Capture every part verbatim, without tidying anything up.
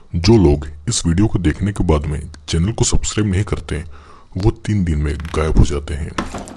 जो लोग इस वीडियो को देखने के बाद में चैनल को सब्सक्राइब नहीं करते वो तीन दिन में गायब हो जाते हैं।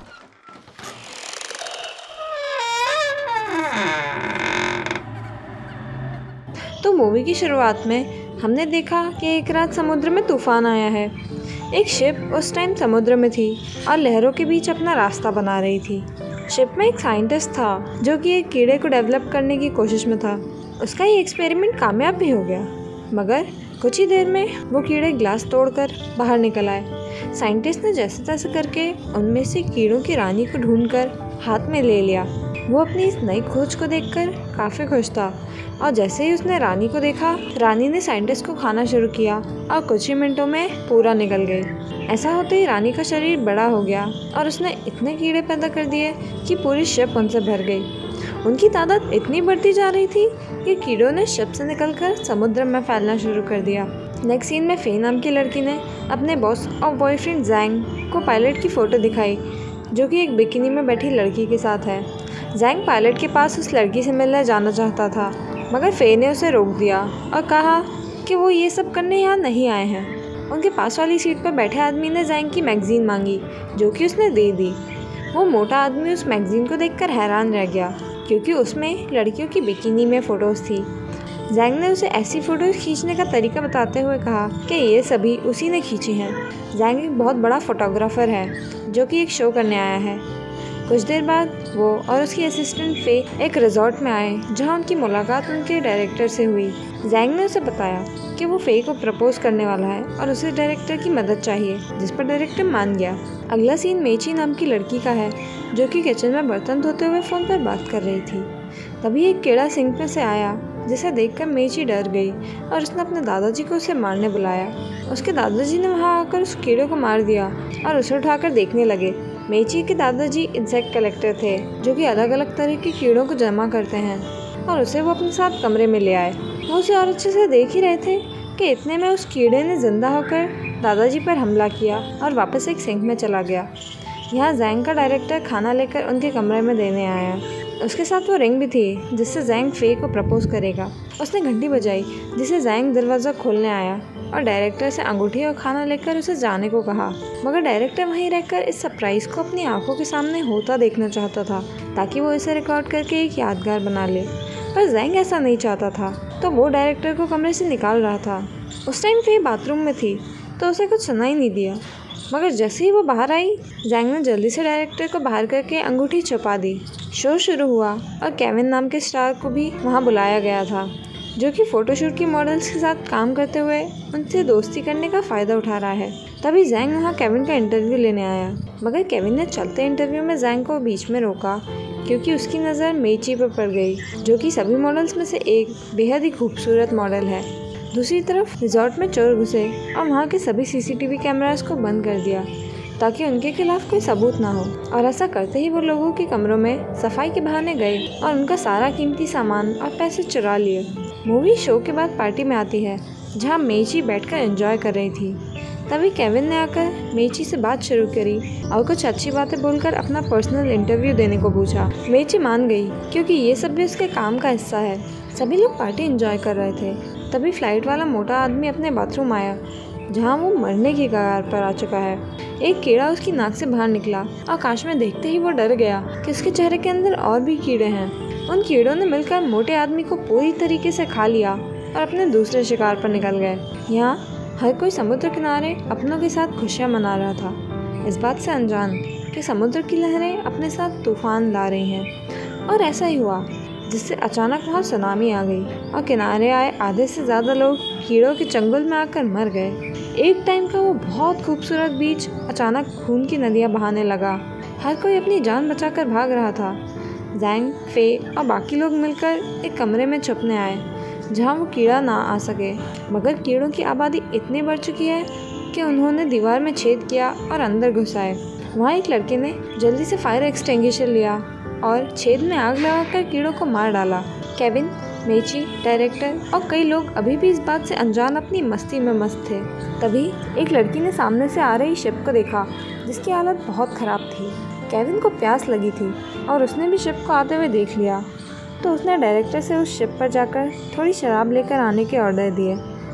तो मूवी की शुरुआत में हमने देखा कि एक रात समुद्र में तूफान आया है। एक शिप उस टाइम समुद्र में थी और लहरों के बीच अपना रास्ता बना रही थी। शिप में एक साइंटिस्ट था जो कि एक कीड़े को डेवलप करने की कोशिश में था। उसका ये एक्सपेरिमेंट कामयाब भी हो गया, मगर कुछ ही देर में वो कीड़े ग्लास तोड़कर बाहर निकल आए। साइंटिस्ट ने जैसे तैसे करके उनमें से कीड़ों की रानी को ढूंढकर हाथ में ले लिया। वो अपनी इस नई खोज को देखकर काफ़ी खुश था और जैसे ही उसने रानी को देखा, रानी ने साइंटिस्ट को खाना शुरू किया और कुछ ही मिनटों में पूरा निकल गई। ऐसा होते ही रानी का शरीर बड़ा हो गया और उसने इतने कीड़े पैदा कर दिए कि पूरी शिप उनसे भर गई। उनकी तादाद इतनी बढ़ती जा रही थी कि कीड़ों ने शिप से निकलकर समुद्र में फैलना शुरू कर दिया। नेक्स्ट सीन में फे नाम की लड़की ने अपने बॉस और बॉयफ्रेंड जैंग को पायलट की फ़ोटो दिखाई, जो कि एक बिकिनी में बैठी लड़की के साथ है। जैंग पायलट के पास उस लड़की से मिलने जाना चाहता था, मगर फे ने उसे रोक दिया और कहा कि वो ये सब करने यहाँ नहीं आए हैं। उनके पास वाली सीट पर बैठे आदमी ने जैंग की मैगज़ीन मांगी, जो कि उसने दे दी। वो मोटा आदमी उस मैगज़ीन को देखकर हैरान रह गया, क्योंकि उसमें लड़कियों की बिकिनी में फ़ोटोज़ थी। जैंग ने उसे ऐसी फ़ोटोज़ खींचने का तरीका बताते हुए कहा कि ये सभी उसी ने खींची हैं। जैंग एक बहुत बड़ा फ़ोटोग्राफ़र है जो कि एक शो करने आया है। कुछ देर बाद वो और उसकी असिस्टेंट फे एक रिजॉर्ट में आए, जहां उनकी मुलाकात उनके डायरेक्टर से हुई। जैंग ने उसे बताया कि वो फे को प्रपोज करने वाला है और उसे डायरेक्टर की मदद चाहिए, जिस पर डायरेक्टर मान गया। अगला सीन मेची नाम की लड़की का है, जो कि किचन में बर्तन धोते हुए फ़ोन पर बात कर रही थी। तभी एक कीड़ा सिंक में से आया, जिसे देखकर मेची डर गई और उसने अपने दादाजी को उसे मारने बुलाया। उसके दादाजी ने वहाँ आकर उस कीड़े को मार दिया और उसे उठाकर देखने लगे। मेची के दादाजी इंसेक्ट कलेक्टर थे, जो कि अलग अलग तरह के कीड़ों को जमा करते हैं, और उसे वो अपने साथ कमरे में ले आए। वो उसे और अच्छे से देख ही रहे थे कि इतने में उस कीड़े ने जिंदा होकर दादाजी पर हमला किया और वापस एक सिंक में चला गया। यहाँ जैंग का डायरेक्टर खाना लेकर उनके कमरे में देने आया। उसके साथ वो रिंग भी थी, जिससे जैंग फे को प्रपोज करेगा। उसने घंटी बजाई, जिससे जैंग दरवाज़ा खोलने आया और डायरेक्टर से अंगूठी और खाना लेकर उसे जाने को कहा, मगर डायरेक्टर वहीं रहकर इस सरप्राइज़ को अपनी आंखों के सामने होता देखना चाहता था, ताकि वो इसे रिकॉर्ड करके एक यादगार बना ले। पर जैंग ऐसा नहीं चाहता था, तो वो डायरेक्टर को कमरे से निकाल रहा था। उस टाइम फे बाथरूम में थी, तो उसे कुछ सुनाई नहीं दिया, मगर जैसे ही वो बाहर आई, जैंग ने जल्दी से डायरेक्टर को बाहर करके अंगूठी छुपा दी। शो शुरू हुआ और केविन नाम के स्टार को भी वहाँ बुलाया गया था, जो कि फ़ोटोशूट की मॉडल्स के साथ काम करते हुए उनसे दोस्ती करने का फ़ायदा उठा रहा है। तभी जैंग वहाँ केविन का इंटरव्यू लेने आया, मगर केविन ने चलते इंटरव्यू में जैंग को बीच में रोका, क्योंकि उसकी नज़र मेची पर पड़ गई, जो कि सभी मॉडल्स में से एक बेहद ही खूबसूरत मॉडल है। दूसरी तरफ रिजॉर्ट में चोर घुसे और वहाँ के सभी सीसीटीवी कैमरास को बंद कर दिया, ताकि उनके खिलाफ कोई सबूत ना हो। और ऐसा करते ही वो लोगों के कमरों में सफाई के बहाने गए और उनका सारा कीमती सामान और पैसे चुरा लिए। मूवी शो के बाद पार्टी में आती है, जहाँ मेची बैठकर एंजॉय कर रही थी। तभी केविन ने आकर मेची से बात शुरू करी और कुछ अच्छी बातें बोलकर अपना पर्सनल इंटरव्यू देने को पूछा। मेची मान गई, क्योंकि ये सब भी उसके काम का हिस्सा है। सभी लोग पार्टी एंजॉय कर रहे थे। तभी फ्लाइट वाला मोटा आदमी अपने बाथरूम आया, जहाँ वो मरने की कगार पर आ चुका है। एक कीड़ा उसकी नाक से बाहर निकला और आकाश में देखते ही वो डर गया कि उसके चेहरे के अंदर और भी कीड़े हैं। उन कीड़ों ने मिलकर मोटे आदमी को पूरी तरीके से खा लिया और अपने दूसरे शिकार पर निकल गए। यहाँ हर कोई समुद्र किनारे अपनों के साथ खुशियाँ मना रहा था, इस बात से अनजान कि समुद्र की लहरें अपने साथ तूफान ला रही हैं। और ऐसा ही हुआ, जिससे अचानक वहाँ सुनामी आ गई और किनारे आए आधे से ज़्यादा लोग कीड़ों के चंगुल में आकर मर गए। एक टाइम का वो बहुत खूबसूरत बीच अचानक खून की नदियाँ बहाने लगा। हर कोई अपनी जान बचाकर भाग रहा था। जैंग, फे और बाकी लोग मिलकर एक कमरे में छुपने आए, जहाँ वो कीड़ा ना आ सके, मगर कीड़ों की आबादी इतनी बढ़ चुकी है कि उन्होंने दीवार में छेद किया और अंदर घुस आए। वहाँ एक लड़के ने जल्दी से फायर एक्सटिंग्विशर लिया और छेद में आग लगाकर कीड़ों को मार डाला। केविन, मेची, डायरेक्टर और कई लोग अभी भी इस बात से अनजान अपनी मस्ती में मस्त थे। तभी एक लड़की ने सामने से आ रही शिप को देखा, जिसकी हालत बहुत ख़राब थी। केविन को प्यास लगी थी और उसने भी शिप को आते हुए देख लिया। तो उसने डायरेक्टर से उस शिप पर जाकर थोड़ी शराब लेकर आने के ऑर्डर दिए।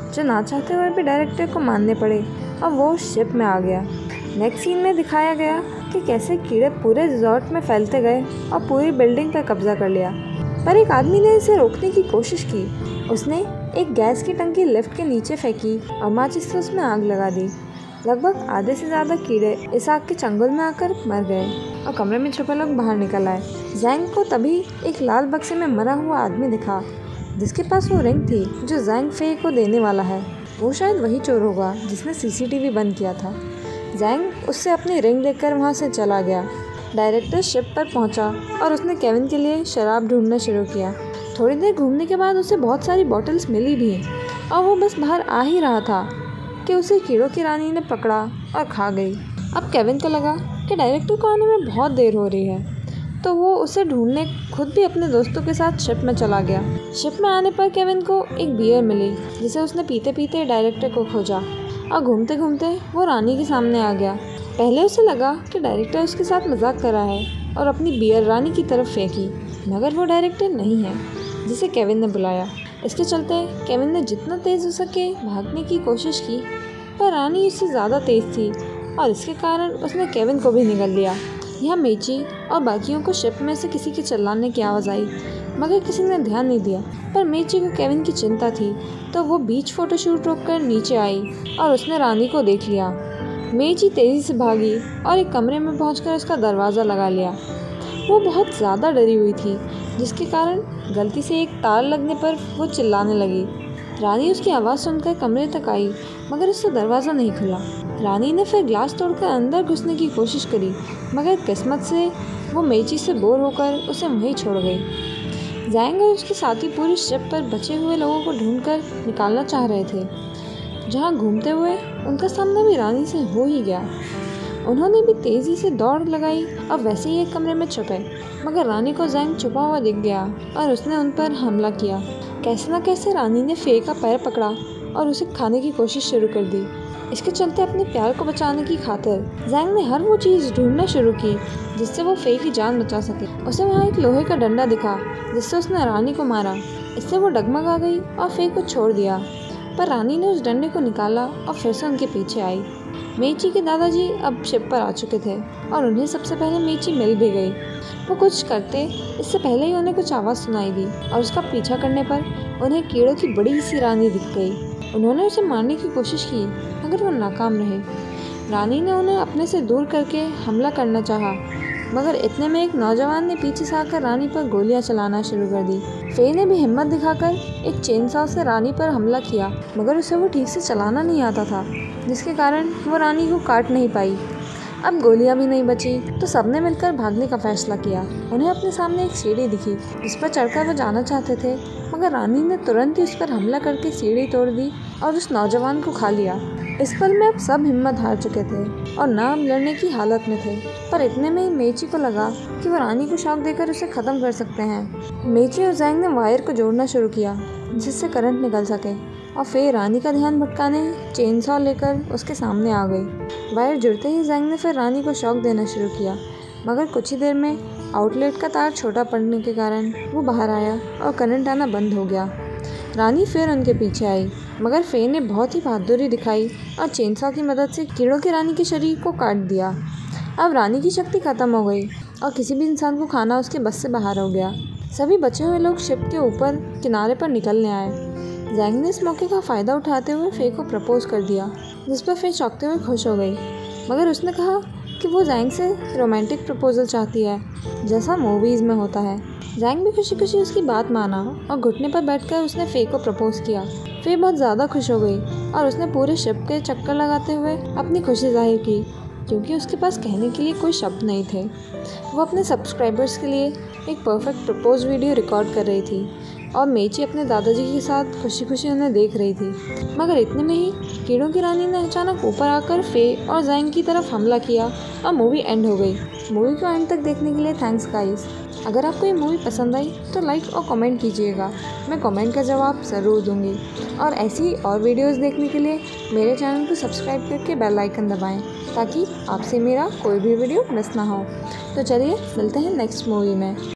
जो ना चाहते हुए भी डायरेक्टर को मानने पड़े और वो शिप में आ गया। नेक्स्ट सीन में दिखाया गया कि कैसे कीड़े पूरे रिजॉर्ट में फैलते गए और पूरी बिल्डिंग पर कब्जा कर लिया, पर एक आदमी ने इसे रोकने की कोशिश की। उसने एक गैस की टंकी लिफ्ट के नीचे फेंकी और माचिस से उसमें आग लगा दी। लगभग आधे से ज़्यादा कीड़े इस आग के चंगुल में आकर मर गए और कमरे में छुपे लोग बाहर निकल आए। जैंग को तभी एक लाल बक्से में मरा हुआ आदमी दिखा, जिसके पास वो रिंग थी जो जैंग फे को देने वाला है। वो शायद वही चोर होगा जिसने सीसीटीवी बंद किया था। जैंग उससे अपनी रिंग लेकर वहाँ से चला गया। डायरेक्टर शिप पर पहुँचा और उसने केविन के लिए शराब ढूंढना शुरू किया। थोड़ी देर घूमने के बाद उसे बहुत सारी बॉटल्स मिली भी और वो बस बाहर आ ही रहा था कि उसे कीड़ों की रानी ने पकड़ा और खा गई। अब केविन को लगा कि डायरेक्टर को आने में बहुत देर हो रही है, तो वो उसे ढूंढने खुद भी अपने दोस्तों के साथ शिप में चला गया। शिप में आने पर केविन को एक बियर मिली, जिसे उसने पीते पीते डायरेक्टर को खोजा और घूमते घूमते वो रानी के सामने आ गया। पहले उसे लगा कि डायरेक्टर उसके साथ मजाक कर रहा है और अपनी बियर रानी की तरफ फेंकी, मगर वो डायरेक्टर नहीं है जिसे केविन ने बुलाया। इसके चलते केविन ने जितना तेज़ हो सके भागने की कोशिश की, पर रानी उससे ज़्यादा तेज़ थी और इसके कारण उसने केविन को भी निगल लिया। यहाँ मेची और बाकियों को शिप में से किसी के चिल्लाने की आवाज़ आई, मगर किसी ने ध्यान नहीं दिया। पर मेची को केविन की चिंता थी, तो वो बीच फोटोशूट रोककर नीचे आई और उसने रानी को देख लिया। मेची तेज़ी से भागी और एक कमरे में पहुंचकर उसका दरवाज़ा लगा लिया। वो बहुत ज़्यादा डरी हुई थी, जिसके कारण गलती से एक तार लगने पर वो चिल्लाने लगी। रानी उसकी आवाज़ सुनकर कमरे तक आई, मगर उससे दरवाज़ा नहीं खुला। रानी ने फिर ग्लास तोड़कर अंदर घुसने की कोशिश करी, मगर किस्मत से वो मेची से बोर होकर उसे वहीं छोड़ गई। जैंग और उसके साथी पूरी शिप पर बचे हुए लोगों को ढूंढकर निकालना चाह रहे थे। जहाँ घूमते हुए उनका सामना भी रानी से हो ही गया। उन्होंने भी तेज़ी से दौड़ लगाई और वैसे ही एक कमरे में छुपे, मगर रानी को जैंग छुपा हुआ दिख गया और उसने उन पर हमला किया। कैसे न कैसे रानी ने फे का पैर पकड़ा और उसे खाने की कोशिश शुरू कर दी। इसके चलते अपने प्यार को बचाने की खातिर जैंग ने हर वो चीज़ ढूंढना शुरू की जिससे वो फे की जान बचा सके। उसे वहाँ एक लोहे का डंडा दिखा जिससे उसने रानी को मारा। इससे वो डगमगा गई और फे को छोड़ दिया, पर रानी ने उस डंडे को निकाला और फिर से उनके पीछे आई। मेची के दादाजी अब शिप पर आ चुके थे और उन्हें सबसे पहले मेची मिल भी गई। वो कुछ करते इससे पहले ही उन्हें कुछ आवाज़ सुनाई दी और उसका पीछा करने पर उन्हें कीड़ों की बड़ी सी रानी दिख गई। उन्होंने उसे मारने की कोशिश की, मगर वो नाकाम रहे। रानी ने उन्हें अपने से दूर करके हमला करना चाहा, मगर इतने में एक नौजवान ने पीछे से आकर रानी पर गोलियां चलाना शुरू कर दी। फे ने भी हिम्मत दिखाकर एक चेनसॉ से रानी पर हमला किया, मगर उसे वो ठीक से चलाना नहीं आता था, जिसके कारण वो रानी को काट नहीं पाई। अब गोलियां भी नहीं बची, तो सबने मिलकर भागने का फैसला किया। उन्हें अपने सामने एक सीढ़ी दिखी जिस पर चढ़कर वो जाना चाहते थे, मगर रानी ने तुरंत ही उस पर हमला करके सीढ़ी तोड़ दी और उस नौजवान को खा लिया। इस पल में अब सब हिम्मत हार चुके थे और ना अब लड़ने की हालत में थे, पर इतने में ही मेची को लगा कि वो रानी को शॉक देकर उसे ख़त्म कर सकते हैं। मेची और जैंग ने वायर को जोड़ना शुरू किया जिससे करंट निकल सके, और फिर रानी का ध्यान भटकाने चेनसॉ लेकर उसके सामने आ गई। वायर जुड़ते ही जैंग ने फिर रानी को शॉक देना शुरू किया, मगर कुछ ही देर में आउटलेट का तार छोटा पड़ने के कारण वो बाहर आया और करंट आना बंद हो गया। रानी फिर उनके पीछे आई, मगर फे ने बहुत ही बहादुरी दिखाई और चेनसॉ की मदद से कीड़ों की रानी के शरीर को काट दिया। अब रानी की शक्ति खत्म हो गई और किसी भी इंसान को खाना उसके बस से बाहर हो गया। सभी बचे हुए लोग शिप के ऊपर किनारे पर निकलने आए। जैंग ने इस मौके का फ़ायदा उठाते हुए फे को प्रपोज कर दिया, जिस पर फे चौंकते हुए खुश हो गई, मगर उसने कहा कि वो जैंग से रोमांटिक प्रपोजल चाहती है, जैसा मूवीज़ में होता है। जैंग भी खुशी खुशी उसकी बात माना और घुटने पर बैठकर उसने फे को प्रपोज किया। फे बहुत ज़्यादा खुश हो गई और उसने पूरे शिप के चक्कर लगाते हुए अपनी खुशी जाहिर की, क्योंकि उसके पास कहने के लिए कोई शब्द नहीं थे। वो अपने सब्सक्राइबर्स के लिए एक परफेक्ट प्रपोज वीडियो रिकॉर्ड कर रही थी और मेची अपने दादाजी के साथ खुशी खुशी उन्हें देख रही थी। मगर इतने में ही कीड़ों की रानी ने अचानक ऊपर आकर फे और जैंग की तरफ हमला किया और मूवी एंड हो गई। मूवी को एंड तक देखने के लिए थैंक्स गाइस। अगर आपको ये मूवी पसंद आई तो लाइक और कमेंट कीजिएगा, मैं कमेंट का जवाब ज़रूर दूंगी। और ऐसी और वीडियोस देखने के लिए मेरे चैनल को सब्सक्राइब करके बेल आइकन दबाएं, ताकि आपसे मेरा कोई भी वीडियो मिस ना हो। तो चलिए मिलते हैं नेक्स्ट मूवी में।